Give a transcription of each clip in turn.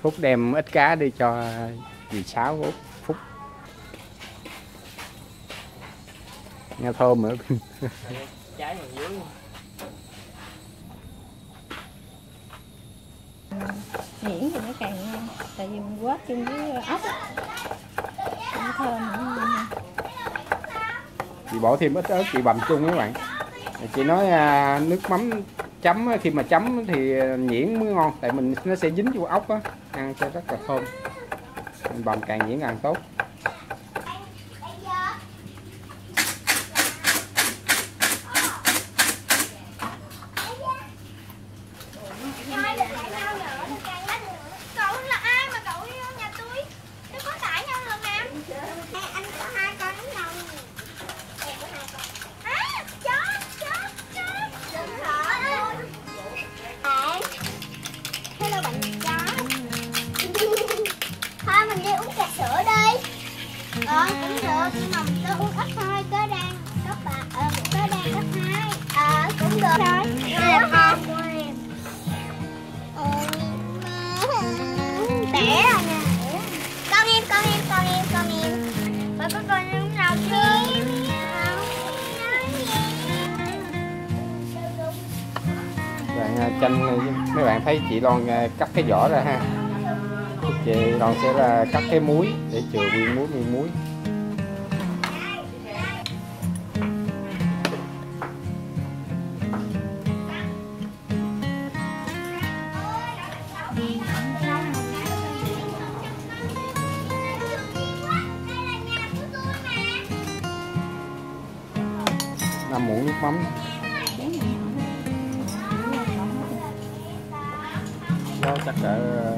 Phúc đem ít cá đi cho dì Sáu của Phúc. Nghe thơm nữa. Trái còn dưới. Nhuyễn thì nó càng ngon, tại vì mình quết chung với ốc á, nó thơm nữa. Chị bỏ thêm ít ớt chị bằm chung các bạn. Chị nói nước mắm chấm khi mà chấm thì nhuyễn mới ngon, tại mình nó sẽ dính vô ốc á, ăn sẽ rất là thơm. Mình bằm càng nhuyễn càng tốt. Cũng được, nhưng mà mình cứ uống ít thôi, cớ đang cấp cớ đang cấp 2. Cũng được rồi. Đây là con của em. Đẻ rồi nè. Con em. Bà có con uống nào chưa? Bạn chanh, mấy bạn thấy chị Loan cắt cái vỏ ra ha. Chị Loan sẽ là cắt cái muối để chừa nguyên muối. Năm muỗng nước mắm. Đó chắc cỡ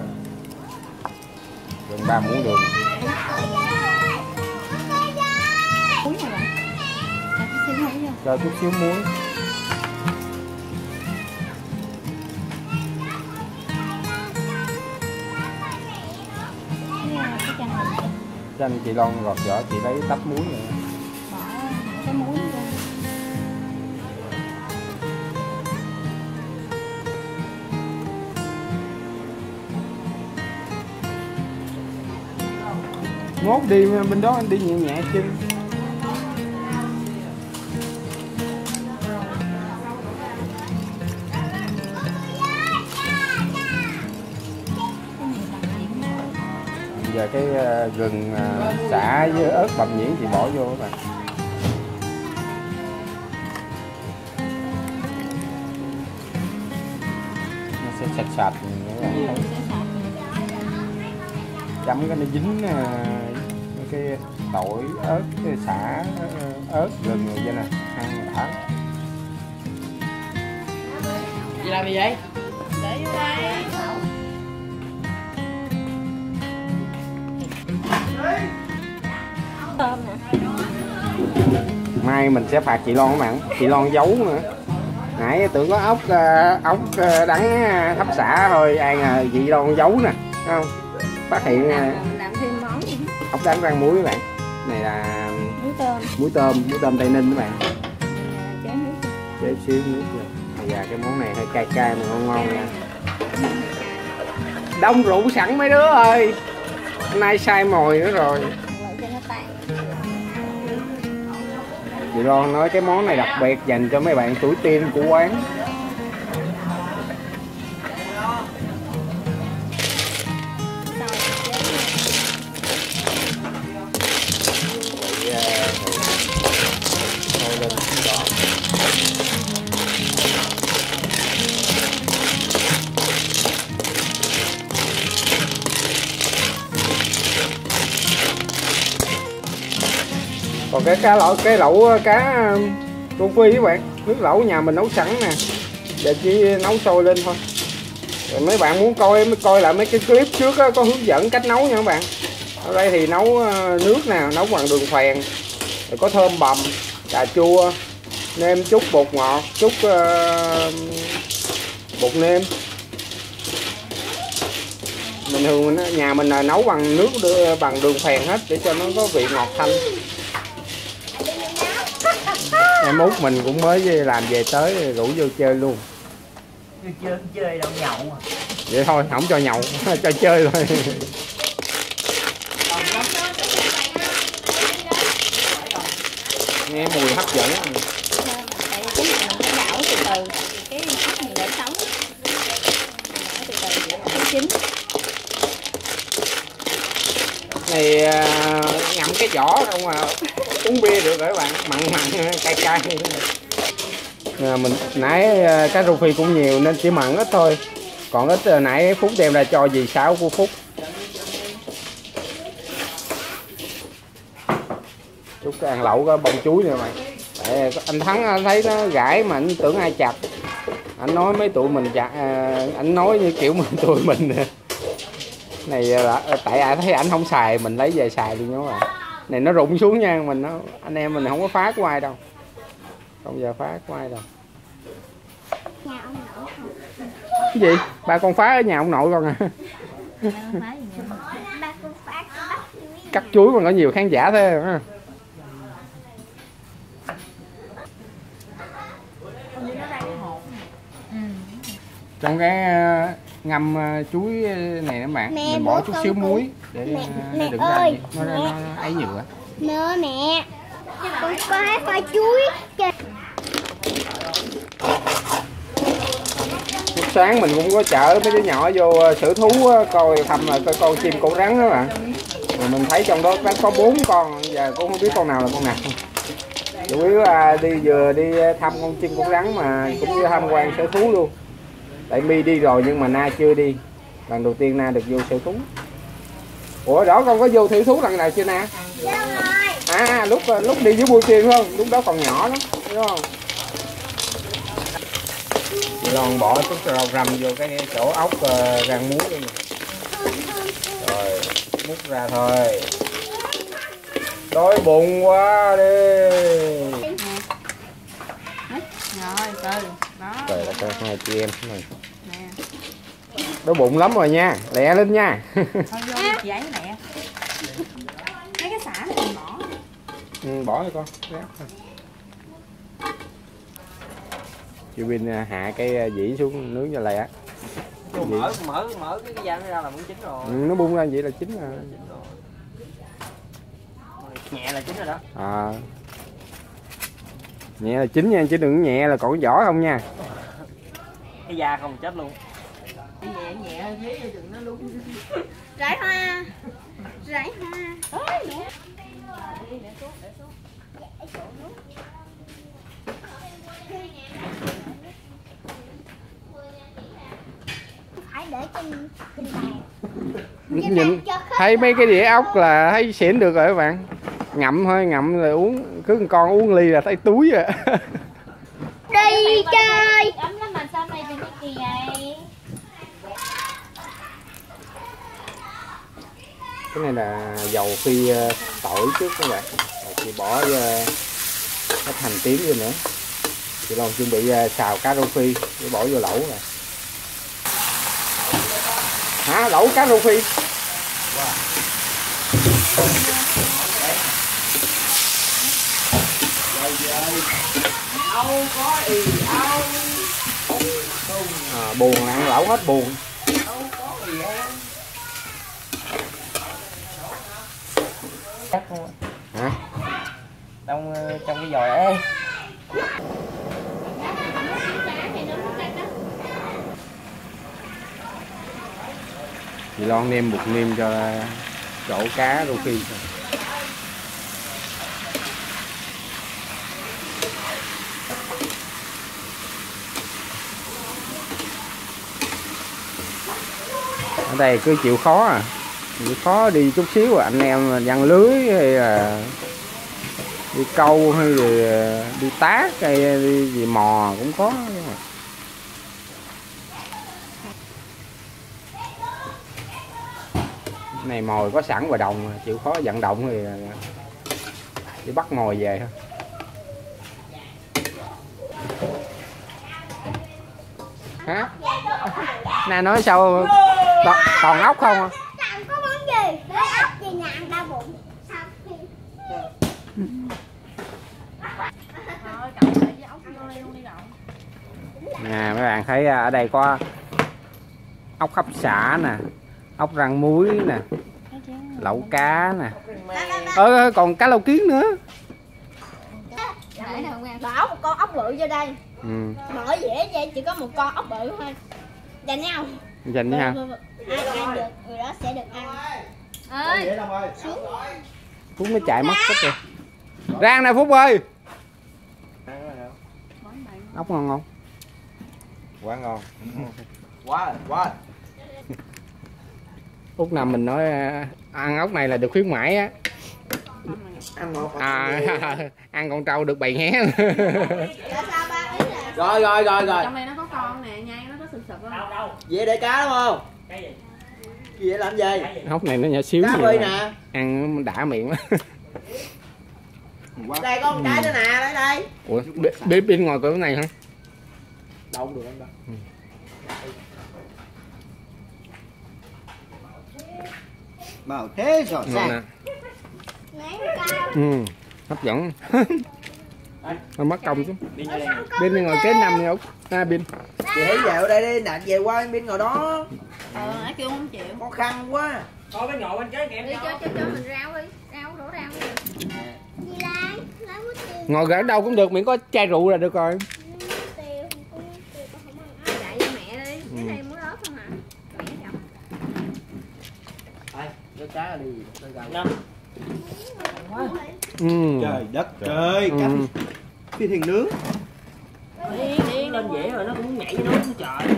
gần 3 muỗng đường. Cho chút xíu muối. Chanh chị Loan gọt vỏ, chị lấy tách muối rồi. Bỏ cái muối ra. Mốt đi bên đó anh đi nhẹ nhẹ chân. Giờ cái gừng, sả với ớt bằm nhuyễn chị bỏ vô các bạn. Nó sẽ sạch sạch các bạn thấy. Chấm cái nó dính cái tỏi, ớt, cái sả, ớt, gừng rồi vậy nè, ăn đã. Chị làm gì vậy? Để vô đây. Thơm nè. Mai mình sẽ phạt chị Loan các bạn, chị Loan giấu nữa. Nãy tưởng có ốc đắng thắp xả thôi, ai ngờ chị Loan giấu nè, thấy không? Phát hiện Làm thêm món gì? ốc đắng rang muối các bạn. Này là muối tôm Tây Ninh các bạn. Chế xíu nước rồi. Bây giờ cái món này hơi cay cay mà ngon ngon nha. Đông rượu sẵn mấy đứa ơi. Hôm nay sai mồi nữa rồi. Chị Loan nói cái món này đặc biệt dành cho mấy bạn tuổi teen của quán. Còn cái lẩu cá rô phi các bạn, nước lẩu nhà mình nấu sẵn nè, giờ chỉ nấu sôi lên thôi. Rồi mấy bạn muốn coi mới coi lại mấy cái clip trước á, có hướng dẫn cách nấu nha các bạn. Ở đây thì nấu nước nè, nấu bằng đường phèn, rồi có thơm bằm, cà chua, nêm chút bột ngọt, chút bột nêm. Bình thường nhà mình là nấu bằng nước bằng đường phèn hết để cho nó có vị ngọt thanh. Em út mình cũng mới làm về tới rủ vô chơi luôn. Chơi đâu nhậu à. vậy thôi, không cho nhậu cho chơi thôi. Nghe mùi hấp dẫn. Tại vì cái này mình phải đảo từ từ, cái ốc mình để sống, đảo từ từ để nó chín. Này ngậm cái vỏ không à, uống bia được rồi các bạn, mặn mặn cay cay. Mình nãy cá rô phi cũng nhiều nên chỉ mặn ít thôi, còn ít nãy Phúc đem ra cho dì Sáu của Phúc. Chúc ăn lẩu có bông chuối nè mày. Tại anh Thắng thấy nó gãi mà anh tưởng ai chặt, anh nói mấy tụi mình chặt, anh nói như kiểu mà tụi mình này là tại ai thấy ảnh không xài mình lấy về xài luôn nhớ mà. Này nó rụng xuống nha, mình nó anh em mình không có phá của ai đâu, không giờ phá của ai đâu. Nhà ông nội không? Cái gì ba con phá ở nhà ông nội con à? Ba con phá bắt chuối. Cắt chuối mà có nhiều khán giả thế hả? Trong cái ngâm chuối này các bạn, Mẹ, mình bỏ bố chút con xíu thử. muối để Mẹ đừng ơi, ra nó ấy nhiều á. Nè mẹ, con có pha chuối. Lúc sáng mình cũng có chở mấy đứa nhỏ vô sở thú coi thăm là coi con chim cổ rắn đó bạn. Rồi mình thấy trong đó có 4 con, giờ cũng không biết con nào là con nào. Chủ yếu là vừa đi thăm con chim cổ rắn mà cũng như tham quan sở thú luôn. Tại My đi rồi nhưng mà Na chưa đi. Lần đầu tiên Na được vô sở thú. Ủa đó con có vô sở thú lần nào chưa Na? À lúc đi với Bùi Tiên không? Lúc đó còn nhỏ lắm, đúng không? Chị Loan bỏ chút rau răm vô cái chỗ ốc rang muối đi. Rồi múc ra thôi. Đói bụng quá đi. Rồi từ đó. Trời ơi, hai chị em này. Nè. Đói bụng lắm rồi nha, lẹ lên nha. Thôi vô giấy mẹ. Mấy cái xả này mình bỏ. Bỏ đi con. Chị Vin hạ cái dĩ xuống nướng cho lẹ. Mở cái da nó ra là muốn chín rồi. Nó bung ra vậy là chín rồi. Nhẹ là chín rồi đó. À. Nhẹ là chín nha, chứ đừng nhẹ là còn vỏ không nha. Cái da không chết luôn. Nhẹ thế thì đừng nó luôn. Rải hoa. Rải hoa. Ôi mẹ. Phải để trên bàn. Nhìn thấy mấy cái đĩa ốc là thấy xỉn được rồi các bạn. Ngậm thôi, ngậm rồi uống, cứ một con uống ly là thấy túi rồi. Đi chơi. Ấm lắm mà sao này đừng có kỳ vậy? Cái này là dầu phi tỏi trước các bạn. Rồi chị bỏ cái hành tím vô nữa. Chị Loan chuẩn bị xào cá rô phi để bỏ vô lẩu rồi. Hả? Lẩu cá rô phi? À, buồn là ăn lẩu hết buồn. Hả? Trong cái giò ấy. Chị Loan nêm bột nêm cho chỗ cá rô phi. Ở đây cứ chịu khó à, chịu khó đi chút xíu anh em giăng lưới hay là đi câu hay là đi tác hay đi gì mò cũng có. Này mồi có sẵn ngoài đồng, chịu khó vận động thì đi bắt mồi về thôi. Hả? Nè nói sao toàn ốc không à? Chẳng có món gì, để ốc về nhà ăn đau bụng. Nè mấy bạn thấy ở đây có ốc hấp xả nè, ốc rang muối nè, lẩu cá nè, còn cá lau kiến nữa. Bỏ một con ốc bự vô đây. Mở dễ vậy, chỉ có một con ốc bự thôi. Dành nhau. Dành nha. Ai ăn được người đó sẽ được ăn. ơi Phúc nó chạy mất hết rồi. Rang nè Phúc ơi. Ốc ngon không? Quá ngon. Quá. Phúc nào mình nói ăn ốc này là được khuyến mãi á. Ăn con trâu được bày hé. Rồi. trong này nó có con nè, nhai nó có sực sực không? Đâu. Vậy để cá đúng không? Cái gì? Gì vậy làm gì? Ốc này nó nhỏ xíu. Cá bơi nè. Ăn đã miệng quá. Đây có con cái nữa nè, lấy đây. Ủa, bên ngoài cửa này hả? Đâu được anh đâu. Bảo thế rồi Ngon sao? nè. Hấp dẫn. Nó mất công chứ. Bên ngồi kế năm này Úc. Bên. Chị hãy về đây đi, nạt về qua bên ngồi đó. Nãy kêu không chịu. Khó khăn quá. Thôi bên ngồi bên kế kèm Đi cho mình rau đi, đổ rau đi. Ngồi ở đâu cũng được, miễn có chai rượu là được rồi. Chạy cho mẹ đi, cái này muối ớt không hả? Mẹ chồng. Đây, cái cá đi. Trời đất trời, cá phi thiền nướng. đi lên dễ rồi nó cũng nhảy với nó cũng trời.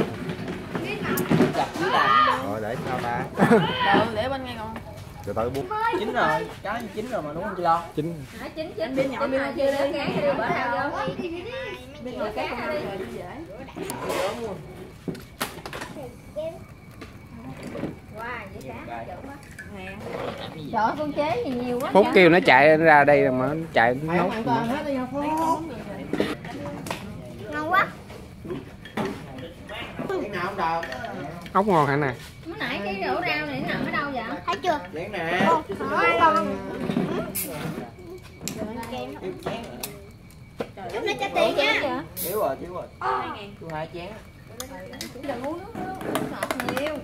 Chặt dưới đà. Rồi để sao ta? Để bên ngay con. Từ từ bút. Chín rồi, cá chín rồi mà đúng không chị Lo? Chín. Chín bên nhỏ bên chưa lấy cá đi bỏ rau vô. Bên nhỏ cá đi. Wow, dễ cá chữ quá. Trời ơi, con chế gì nhiều quá. Phúc kêu nó chạy ra đây mà nó chạy nó nấu. Ngon quá. Cái nào không đâu? Ốc ngon hả nè? Mới nãy cái rổ rau này nó nằm ở đâu vậy? Thấy chưa? Chén nè. Lúc nó cho tiền nha. Thiếu rồi. Chú 2 chén. Đừng uống nước ngọt nhiều.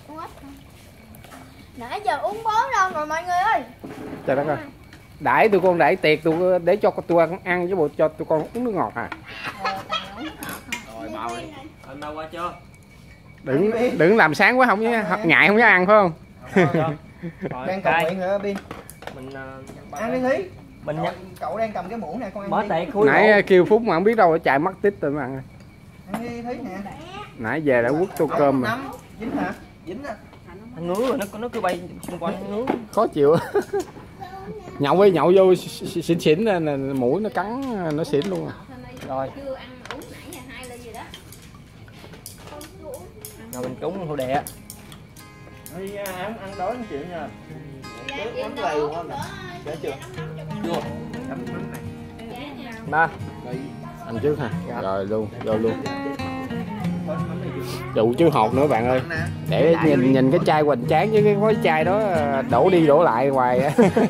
Nãy giờ uống 4 lon rồi mọi người ơi. Trời đất ơi. Đãi tụi con đãi tiệc tụi để cho tụi con ăn chứ bộ cho tụi con uống nước ngọt à. Rồi bao đi. Anh đâu qua chưa? Đừng làm sáng quá không nhé, ngại không dám ăn phải không? Đang cầu nguyện hả Biên? Mình Ăn đi Thí. mình Cậu đang cầm cái muỗng nè, con ăn mở đi. tiệc khui. Nãy kêu Phúc mà không biết đâu nó chạy mất tích rồi mà ăn. Ăn đi Thí nè. Nãy về đã quất tô cơm mà. Dính hả? Dính á. Anh ngứa rồi nó cứ bay xung quanh ngứa. Khó chịu. Nhậu vô xỉn lên là mũi nó cắn nó xỉn luôn à. Rồi. Chưa ăn uống nãy giờ 2 ly gì đó. Rồi mình cúng hổ đẻ. Đi ăn đói không chịu nha. Mắm lầy luôn không nè. Để chưa? Vô. Ba. Ăn trước hả? Rồi luôn, vô luôn. Rượu chứ hột nữa bạn ơi. Để nhìn cái chai hoành tráng với cái gói chai đó đổ đi đổ lại hoài.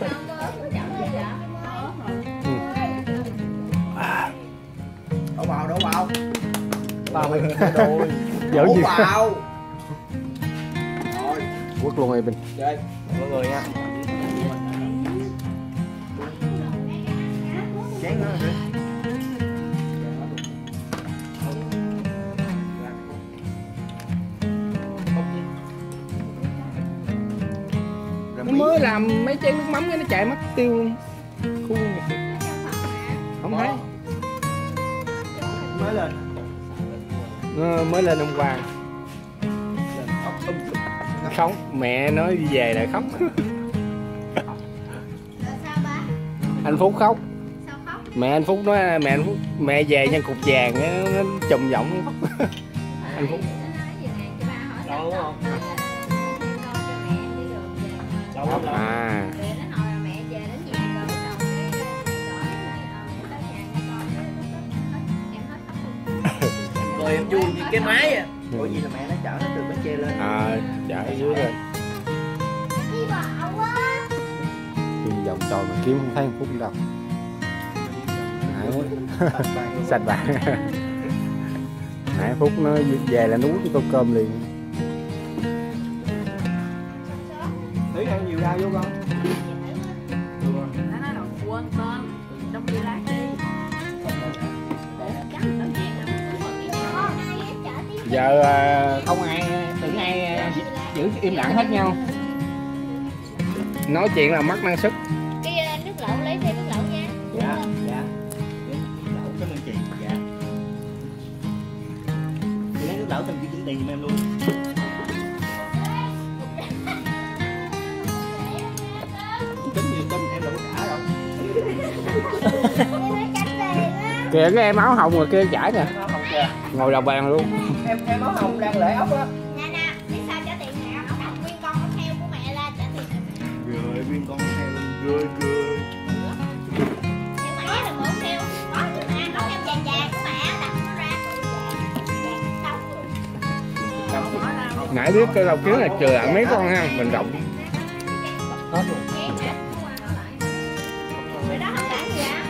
Đổ vào. Bao mày đôi. Giỡn Đổ gì? vào. Rồi, Quất luôn em Bình. chơi mọi người nha. Chén nữa hả? Nó mới làm mấy chén nước mắm cái nó chạy mất tiêu luôn. Khu không thấy. Mới lên. Mới lên hôm qua. Khóc, mẹ nói đi về lại khóc. Sao ba? Anh Phúc khóc. Sao khóc? Mẹ anh Phúc nói mẹ về nhân cục vàng nó trùm giọng khóc. Anh Phúc. Đâu đúng không? Đâu không? À. Rồi em vui như cái máy à. Ủa gì là mẹ nó chở nó từ Bến Tre lên. Chở ở dưới rồi. Đi bỏ quá. Đi vòng tròn mà kiếm không thấy anh Phúc đâu. Sạch bạc. Nãy Phúc nó về là nó uống cái tô cơm liền. sao vô con? Nó nói là quên tên trong kia lát đi. Giờ không ai tưởng ai giữ im lặng hết nhau. Nói chuyện là mất năng sức. Cái nước lẩu lấy thêm nước lẩu nha. Dạ, dạ. Lẩu cảm ơn chị. Dạ. Chị lấy nước lẩu xong chị tính tiền giùm em luôn. Tính gì tính em là có trả rồi. Kìa cái em áo hồng rồi kia trả nè. Áo hồng kìa. Ngồi đầu bàn luôn. Em áo hồng đang lễ ốc á. Nè nè, biết sao trả tiền nè, ông đặt nguyên con heo của mẹ ra trả tiền. Rồi nguyên con heo rồi rồi. Nhưng mà nhớ đừng muốn heo, có chứ mà, có heo vàng vàng của mẹ đặt nó ra vàng đông. Nãy biết cái đầu kiến là trừ lại mấy con ha, mình rộng. Hết luôn. Rồi đó không làm gì ạ?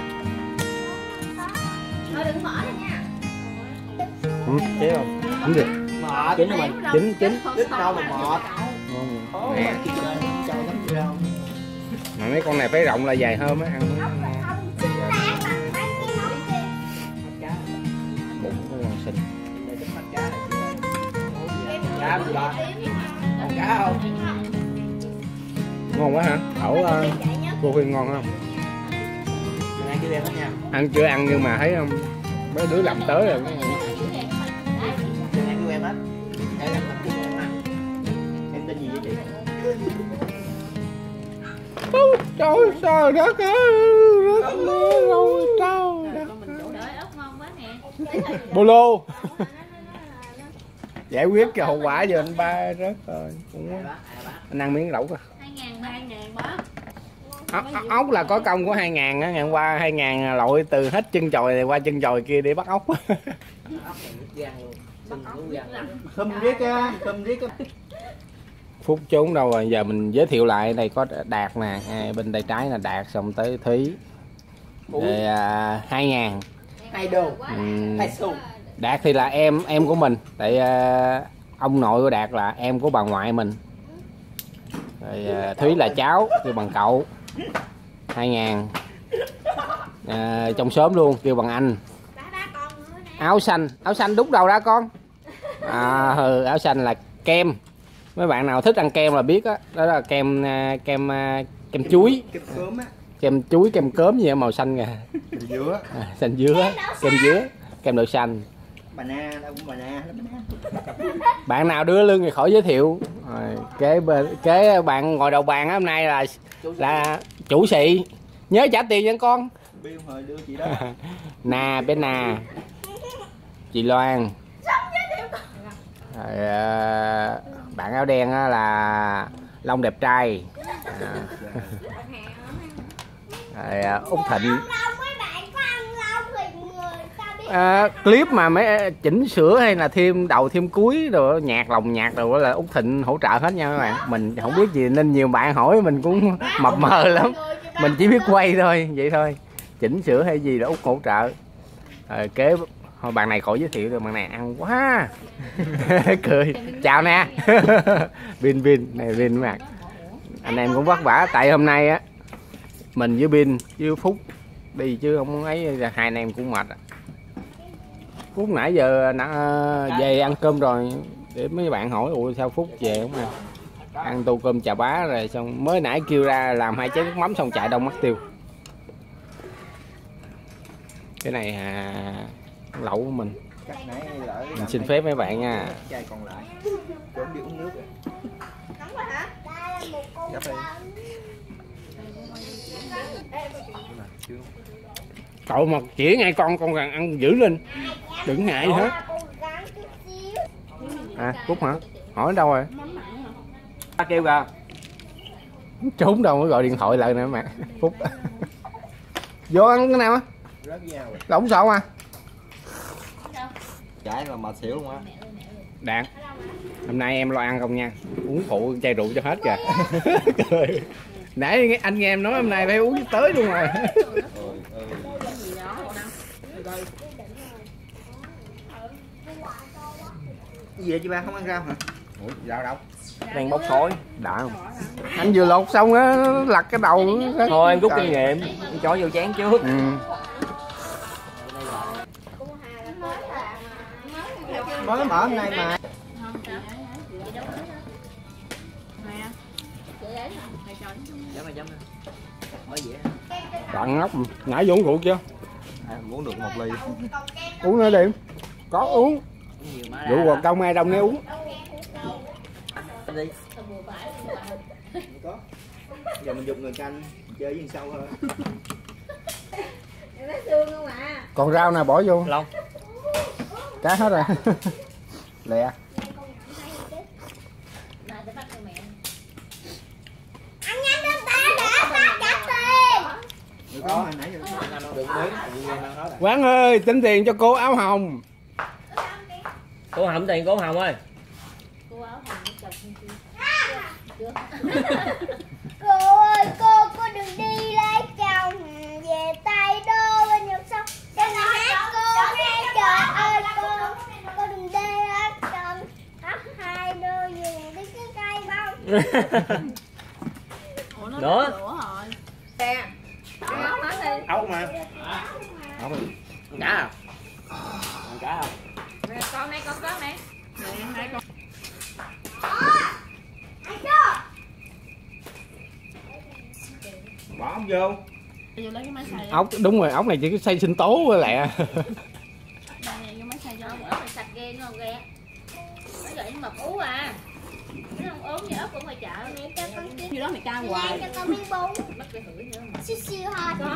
Thôi đừng mở lên nha. Chế không? Đúng được. Mệt. Chín rồi mình. Chín. Đứt đâu mà mệt. Nè. Cho lắm chưa không? Mà mấy con này phải rộng là dài hơn mới ăn. Bụng có ngon xinh. Cá gì đó? Ăn cá không? Ngon quá hả? Ẩu cô Huyên ngon không? Ăn cho em đó nha. Ăn chưa ăn nhưng mà thấy không? Mấy đứa làm tới rồi. Ăn cho em hết. Để em làm cho em ăn. Em tên gì vậy chị? Trời trời đất ơi, đất ơi, trời Bolo. Giải quyết cái hậu quả giờ anh ba rớt rồi. Anh ăn miếng lẩu coi. 2.000 Ốc là có công của 2.000 á, ngày hôm qua 2.000 lội từ hết chân chòi này qua chân chòi kia để bắt ốc. Khum riết á, khum riết á. Phúc trốn đâu rồi, giờ mình giới thiệu lại. Đây có Đạt nè, bên tay trái là Đạt, xong tới Thúy. Rồi 2.000. 2 đô. 2 xu. Đạt thì là em của mình, tại ông nội của Đạt là em của bà ngoại mình. Rồi Thúy là cháu, kêu bằng cậu. 2.000. Trong xóm luôn, kêu bằng anh. Áo xanh đút đầu ra con. Áo xanh là kem. Mấy bạn nào thích ăn kem là biết á, đó là kem chuối. Kem cớm á. Kem chuối, kem cớm gì màu xanh kìa. Dứa. Xanh dứa, kem dứa, kem đậu xanh. Banana, đâu cũng banana. Bạn nào đưa lưng thì khỏi giới thiệu. Rồi, kế bạn ngồi đầu bàn hôm nay là chủ xị. Nhớ trả tiền nha con. Bill hồi đưa chị đó. Nà bên nà. Chị Loan. Rồi, bạn áo đen là Long đẹp trai. Rồi, Út Thịnh. Clip mà mấy chỉnh sửa hay là thêm đầu thêm cuối rồi nhạc lồng nhạc rồi là Út Thịnh hỗ trợ hết nha các bạn. Mình không biết gì nên nhiều bạn hỏi mình cũng mập mờ lắm, mình chỉ biết quay thôi, vậy thôi. Chỉnh sửa hay gì là Út hỗ trợ. Kế thôi bạn này khỏi giới thiệu rồi, bạn này ăn quá. Cười chào nè. Bin này Bin các bạn, anh em cũng vất vả tại hôm nay á mình với Bin với Phúc đi chứ không ấy, hai anh em cũng mệt. Phúc nãy giờ về ăn cơm rồi, để mấy bạn hỏi ủa sao Phúc về không à? Ăn tô cơm chà bá rồi xong mới nãy kêu ra làm 2 chén nước mắm xong chạy đông mất tiêu. Cái này lẩu của mình xin phép mấy bạn nha. Chai còn lại. Trốn đi uống nước rồi. Cậu mà chỉ ngay con gần ăn giữ lên, đừng ngại gì hết. Phúc hả? Hỏi đâu rồi? Ta kêu kìa. Trốn đâu mới gọi điện thoại lại nè mẹ. Phúc. Vô ăn cái nào á? Lỏng sọ mà. Chảy mà mệt xỉu luôn á. Đạt, hôm nay em lo ăn không nha, uống phụ chai rượu cho hết kìa. Cười. Nãy anh nghe em nói hôm nay phải uống tới luôn rồi. Cái gì vậy chị ba, không ăn rau hả? Ủa, rau đâu? Đang bốc khói. Đã không? Anh vừa lột xong á, lặt cái đầu. Thôi em rút kinh nghiệm, em cho vô chén trước. Ừ. Mới mở hôm nay mà. Dám ơi, dám ơi. Mới vậy. Bạn ngốc, nãy vô uống rượu chưa? À, muốn được 1 ly. Uống nữa đi. Có uống. Nhiều má Rượu Hoạt Đông ai đông nếu uống. đi. Có. Giờ mình dục người canh chơi với sau thôi. Nó xương không ạ? Còn rau nè bỏ vô. Long. Cá hết rồi. Lẹ. Anh nhanh lên ta đã ta trả tiền. Được có hồi nãy giờ được mới nói là Quán ơi, tính tiền cho cô áo hồng. Cô Hồng tiền cô Hồng ơi. Cô ơi, cô đừng đi lấy chồng về Tây Đô bên Nhật sông. Cho nó hát cô nghe trời ơi cô đừng đi lấy chồng hát 2 đô về đi cái cây bông. Ủa nó Nữa. đổ rồi. Nè. ốc mà. Không. Cá à? Cá không? Nè, con này con có nè. Nè, 2 con. Bỏ ốc vô. Vô lấy cái máy xay. Ốc đúng rồi, ốc này chỉ có xay sinh tố với lẹ. Đây nè, vô máy xay cho. Ốc này sạch ghê ngon ghê. Nó vậy nhưng mà ú à. Nó không ốm như ốc của ngoài chợ. Mẹ cho con tí. Như đó mày ca Mẹ hoài. cho con miếng bún. Mất cái hửi nữa mà. Xíu xíu thôi. Có.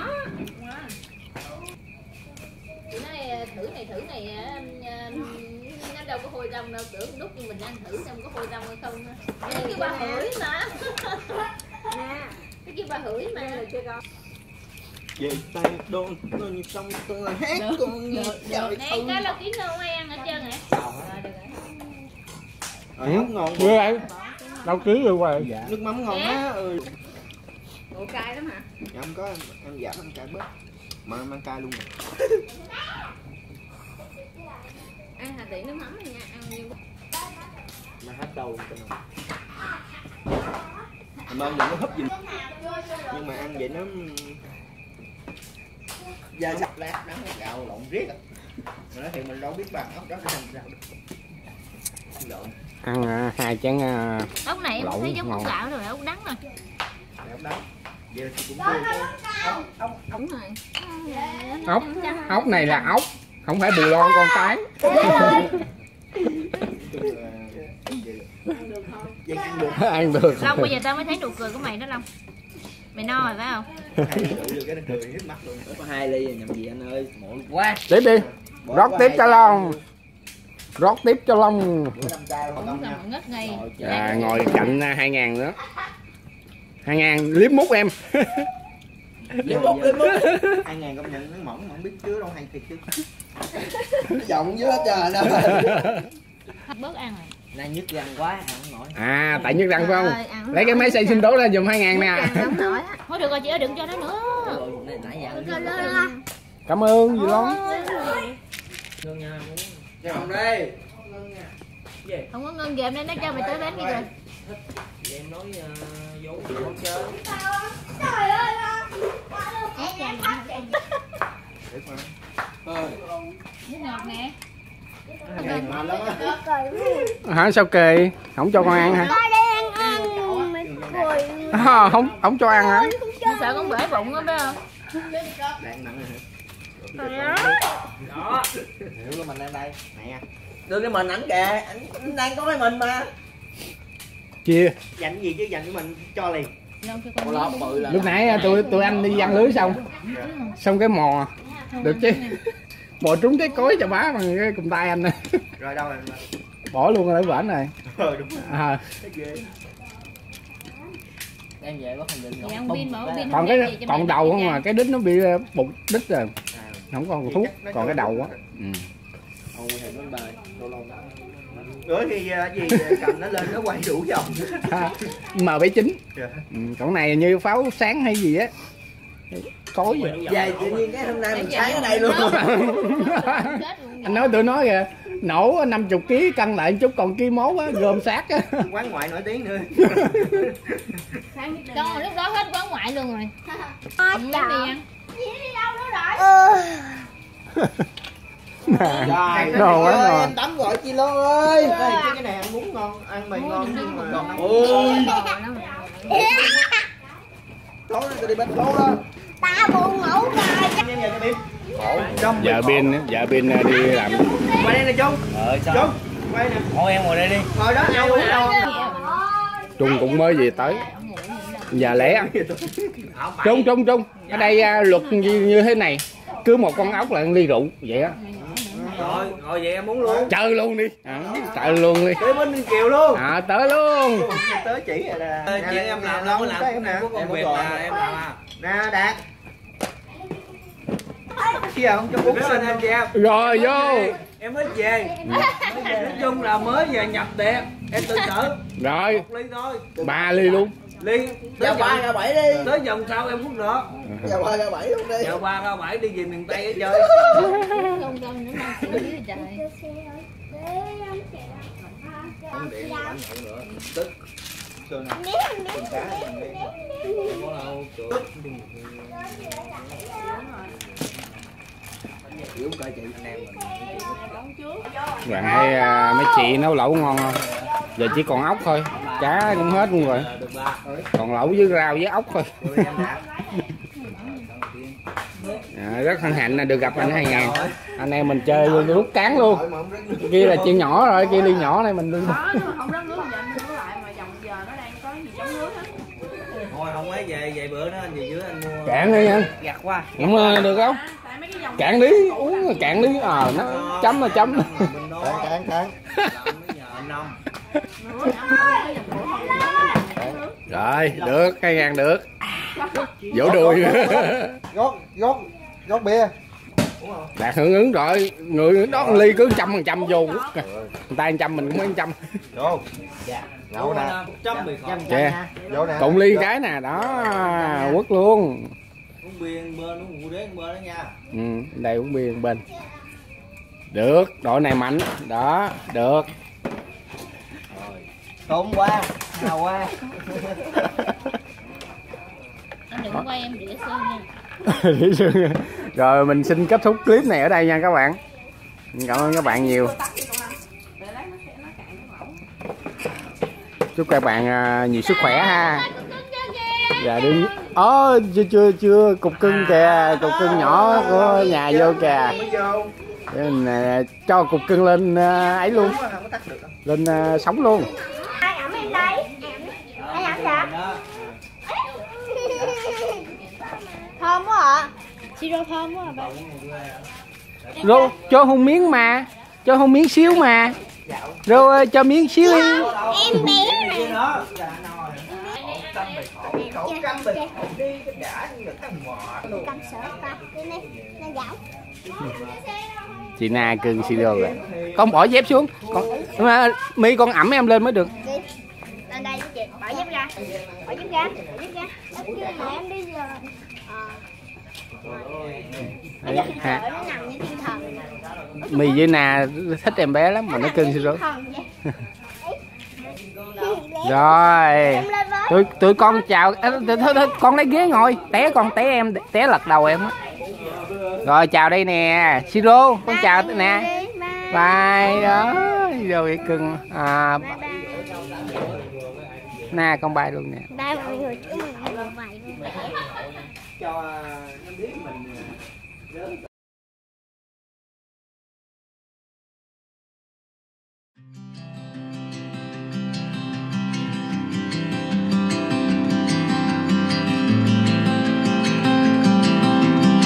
Chị nói thử này nó đâu có hôi rong đâu, tưởng đút như mình ăn thử xem có hôi rong hay không. Cái kia bà hửi mà. Cái kia bà hửi mà. Về Tây Đô tôi xong tôi là hát con nghe trời Này cái là kiến đâu ai ăn hết trơn hả? Rồi ốc ngon Đưa lại. Đâu ký luôn rồi. nước mắm ngon á. Ừ. Ủa cay lắm hả? Dạ, không có em giảm ăn cay bớt. Mà em ăn cay luôn. Ăn hạt tiện nước mắm này nha, ăn nhiều. Mà hết đầu cho nó. Em ăn vậy nó hấp gì. Nhưng mà ăn vậy nó da sạch lát nó gạo lộn riết. Mà nói thì mình đâu biết bằng ốc đó nó thành sao. Lộn. Ăn 2 chén Ốc này em lẩu thấy giống ốc ngon. gạo rồi, ốc đắng rồi. Ốc đó. Vậy thì cũng tươi. Đúng rồi. Ốc này là ốc, không phải bù lon con cái. Vậy ăn được. Ăn được. Long bây giờ tao mới thấy nụ cười của mày đó Long. Mày no rồi phải không? Được cái nó cười hết mắt luôn. Có 2 ly nhầm gì anh ơi. Mỗi Quá. Tiếp đi. Rót tiếp cho Long. Rót tiếp cho Long. bữa 5 chai hoặc Cũng không nha. nằm ngất ngay. Ngồi cạnh 2.000 nữa. 2.000 liếm mút em. Liếm mút. 2.000 công nhận nó mỏng mà không biết chứa đâu hàng thịt chứ. Nó giọng dưới hết trời đâu. Bớt ăn rồi. Nay nhức răng quá, ăn không nổi. À, tại nhức răng phải Trời không? ơi, ăn Lấy cái máy xay sinh tố ra dùm 2.000 nè. không nổi á. Thôi được rồi chị ơi, đừng cho nó nữa. Nãy giờ ăn Cảm ơn gì lắm. Ngưng nha. Cho không đây. Không có ngân ghềm nên nó cho mày tới bến đi rồi. Em nói vô không chơi. Trời ơi. Nước ngọt nè. Ngon lắm á. Hả sao kỳ? Không cho con ăn hả? Con đang ăn mày cười. À, không cho ăn hả? Nó sợ con bể bụng á phải không? Đang nặng rồi Đó. Đó. hiểu của mình đang đây. Nè. Đưa cái mình ảnh kìa, ảnh đang có cái mình mà. Chia. Dành cái gì chứ dành của mình cho liền. Long cho con Con lót bự là. Lúc nãy tụi anh đi giăng lưới xong cái mò được chứ. Mò trúng cái cối cho bá bằng cái cùm tay anh nè. Rồi đâu rồi. Bỏ luôn ở bển này. Đúng rồi. À, Thấy ghê. Em về có thành định Thì ăn pin mà có pin còn không đem cái gì cho còn mày đầu ăn không nha. mà cái đít nó bị bụt đít rồi. Không còn thuốc, còn cái đầu á. Ừ. Ôi thì nó bời. Lâu lâu. Nữa thì gì cầm nó lên nó quay đủ vòng. M79. Dạ. Ừ, còn này như pháo sáng hay gì á. Cối vậy. Về tự nhiên cái hôm nay mình sáng ở đây luôn. Anh nói tụi nó kìa, nổ 50 kg cân lại chút còn ký mốt á, gom xác á. Quán ngoại nổi tiếng nữa. Con lúc đó hết quán ngoại luôn rồi. Trời. Đi ăn. Đi đâu nữa rồi? Rồi, Đồ quá rồi. em tắm gọi chi lô ơi. Cái này ăn bún ngon, ăn mì ngon nhưng mà ngon. Ôi. Lố nó tôi đi bên lố đó. Ta buồn ngủ rồi. Em giờ cho Biên. Vợ Biên đi làm. Quay đây nè Trung. Sao? Trung, quay nè. Thôi em ngồi đây đi. Ngồi đó ai uống đâu. Trung cũng mới về tới. Già lẻ. Trung ở đây luật như thế này, cứ một con ốc là ăn ly rượu vậy á. Rồi, ngồi vậy em uống luôn. Chơi luôn đi. Chơi luôn đi. Tới bên Kiều luôn. Tới luôn. Tới chỉ là Chuyện em làm đâu có làm. em nè. Có công việc là em làm à. Nè Đạt. Kia không cho bún Lên anh chị em. Rồi vô. Em mới về. Nói chung là mới về nhập tiệm. Em tự tử. Rồi. 1 ly thôi. 3 ly luôn. Ly. Giờ 3 ra 7 đi. Tới vòng sau em hút nữa. Giờ 3 ra 7 luôn đi. Giờ 3 ra 7 đi về miền Tây để chơi. Không nữa mà dưới trời. Không điện ảnh hưởng nữa. Tức. Sườn này. Sườn cá này đi. Có đâu. Tức. Kiểu coi chị anh em mình. Bạn hay mấy chị nấu lẩu ngon không? Giờ chỉ còn ốc thôi, cá cũng hết luôn rồi. Còn lẩu với rau với ốc thôi. Rất hân hạnh là được gặp anh 2000. Anh em mình chơi rút cán luôn. Kia là chuyện nhỏ rồi, kia ly nhỏ này mình đừng. Không đất nước giờ anh nước lại mà dòng giờ nó đang có gì chống nước á. Thôi không ấy về bữa đó anh về dưới anh mua. Cạn đi nha. Gặt qua. Đúng rồi, được không? Tại mấy cái dòng Cạn đi, uống rồi cạn đi. Nó chấm là chấm. Cán. Rồi, được, 2000 được. Vỗ đùi. Gót bia. Đạt hưởng ứng rồi, người đó ly cứ 100% vô. Người ta 100 mình cũng 100. Vô. Nhậu nè. 110 khẩu. Vô nè. Cộng ly cái nè, đó, quất luôn. Uống bia bên uống rượu đế bên đó nha. Đây uống bia bên. Được, đội này mạnh, đó, được. Tôm qua, hào qua. Anh đừng quay em đĩa sơn nha. Rồi mình xin kết thúc clip này ở đây nha các bạn. Cảm ơn các bạn nhiều. Chúc các bạn nhiều sức khỏe ha. Dạ đương chưa cục cưng kìa, cục cưng nhỏ của nhà vô kìa. Nè, cho cục cưng lên ấy luôn, lên sống luôn. Ai ẩm em đây? Ai ẩm vậy? Thơm quá ạ. Siro thơm quá à ba. Rồi cho hôn miếng mà, cho hôn miếng xíu mà. Rồi cho miếng xíu đi. Em bé này. Cầm sợ ta. Đây này, nó dạo. Chị Na cưng Siro rồi. Con bỏ dép xuống. My con ẩm em lên mới được. Đi. Lên đây chị, bỏ dép ra. Bỏ dép ra. Mà em đi giờ. Ha. Nó nằm như thiên thần. My với Na thích em bé lắm mà nó cưng Siro. Rồi. Tụi con chào. Thôi con lấy ghế ngồi. Con té em, té lật đầu em á. Rồi chào đây nè, Siro, con chào nè. Bye đó. Rồi cưng. Na con bye luôn nè. Bye mọi người, chúc mừng ngày mới. Cho nó biết mình